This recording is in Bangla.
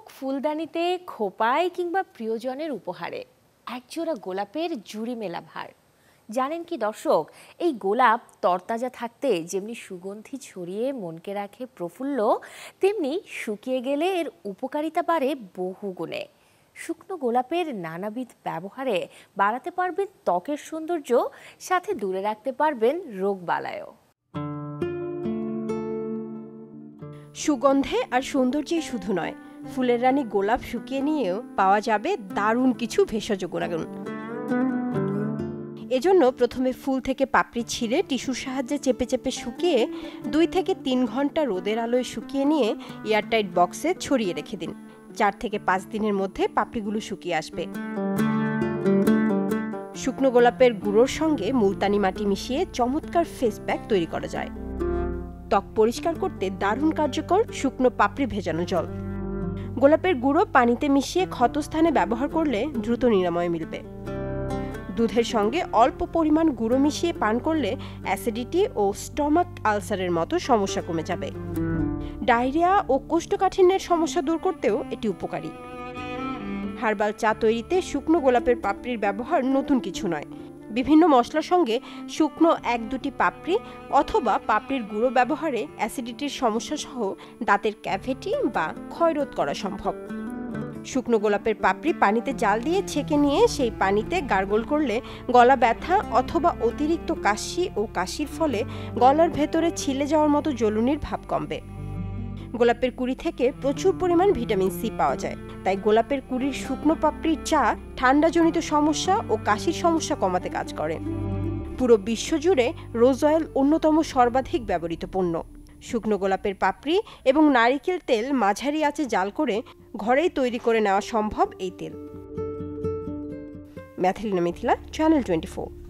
হোক ফুলদানিতে, খোপায় কিংবা প্রিয়জনের উপহারে একজোড়া গোলাপের জুড়ি মেলা ভার। জানেন কি দর্শক, এই গোলাপ তরতাজা থাকতে যেমনি সুগন্ধি ছড়িয়ে মনকে রাখে প্রফুল্ল, তেমনি শুকিয়ে গেলে এর উপকারিতা বাড়ে বহু গুণে। শুকনো গোলাপের নানাবিধ ব্যবহারে বাড়াতে পারবেন ত্বকের সৌন্দর্য, সাথে দূরে রাখতে পারবেন রোগবালাইও। সুগন্ধে আর সৌন্দর্যেই শুধু নয়, ফুলের রানী গোলাপ শুকিয়ে নিয়েও পাওয়া যাবে দারুণ কিছু ভেষজ গুণাগুণ। এজন্য প্রথমে ফুল থেকে পাপড়ি ছিঁড়ে টিস্যুর সাহায্যে চেপে চেপে শুকিয়ে 2 থেকে 3 ঘন্টা রোদের আলোয় শুকিয়ে নিয়ে এয়ারটাইট বক্সে ছড়িয়ে রেখে দিন। 4 থেকে 5 দিনের মধ্যে পাপড়িগুলো শুকিয়ে আসবে। শুকনো গোলাপের গুঁড়োর সঙ্গে মুলতানি মাটি মিশিয়ে চমৎকার ফেস প্যাক তৈরি করা যায়। ত্বক পরিষ্কার করতে দারুণ কার্যকর শুকনো পাপড়ি ভেজানো জল। গোলাপের গুঁড়ো পানিতে মিশিয়ে ক্ষতস্থানে ব্যবহার করলে দ্রুত নিরাময় মিলবে। দুধের সঙ্গে অল্প পরিমাণ গুঁড়ো মিশিয়ে পান করলে অ্যাসিডিটি ও স্টমাক আলসারের মতো সমস্যা কমে যাবে। ডায়রিয়া ও কোষ্ঠকাঠিন্যের সমস্যা দূর করতেও এটি উপকারী। হার্বাল চা তৈরিতে শুকনো গোলাপের পাপড়ির ব্যবহার নতুন কিছু নয়। বিভিন্ন মশলার সঙ্গে শুকনো 1-2টি পাপড়ি অথবা পাপড়ির গুঁড়ো ব্যবহারে অ্যাসিডিটির সমস্যা সহ দাঁতের ক্যাভিটি বা ক্ষয়রোধ করা সম্ভব। শুকনো গোলাপের পাপড়ি পানিতে জাল দিয়ে ছেঁকে নিয়ে সেই পানিতে গার্গল করলে গলা ব্যথা অথবা অতিরিক্ত কাশি ও কাশির ফলে গলার ভেতরে ছিলে যাওয়ার মতো জ্বলুনির ভাব কমবে। গোলাপের কুঁড়ি থেকে প্রচুর পরিমাণ ভিটামিন সি পাওয়া যায়, তাই গোলাপের কুঁড়ির শুকনো পাপড়ির চা ঠান্ডাজনিত সমস্যা ও কাশির সমস্যা কমাতে কাজ করে। পুরো বিশ্বজুড়ে রোজ অয়েল অন্যতম সর্বাধিক ব্যবহৃত পণ্য। শুকনো গোলাপের পাপড়ি এবং নারিকেল তেল মাঝারি আঁচে জাল করে ঘরেই তৈরি করে নেওয়া সম্ভব এই তেল। ম্যাথিলিনা মিথিলা, চ্যানেল 24।